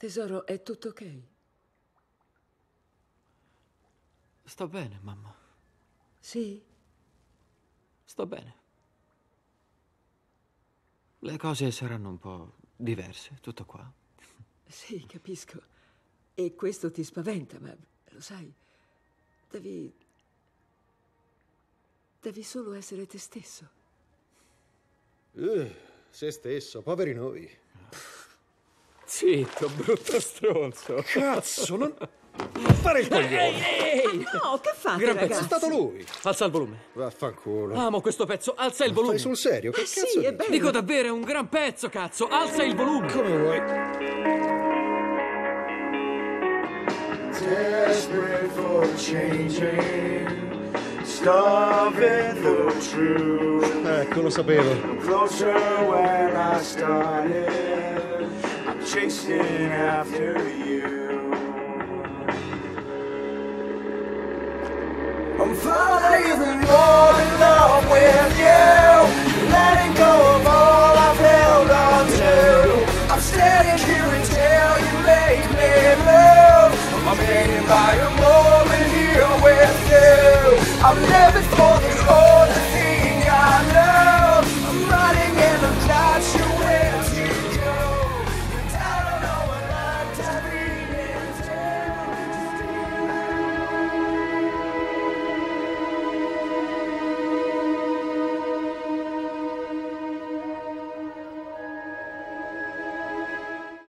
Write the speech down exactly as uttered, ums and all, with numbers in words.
Tesoro, è tutto ok? Sto bene, mamma. Sì? Sto bene. Le cose saranno un po' diverse, tutto qua. Sì, capisco. E questo ti spaventa, ma lo sai, devi... devi solo essere te stesso. Uh, se stesso, poveri noi. Zitto, brutto stronzo. Cazzo, non... non fare il coglione. Ehi, ehi! No, che fate, Gran pezzo. ragazzi? È stato lui. Alza il volume. Vaffanculo. Amo questo pezzo, alza il volume. Fai sul serio? Che Eh sì, cazzo è dici? bello. Dico davvero, è un gran pezzo, cazzo. Alza il volume. Come vuoi. Desperate for changing, starving for truth. Ecco, lo sapevo. I'm closer when I started. I'm chasing after you. I'm falling even more.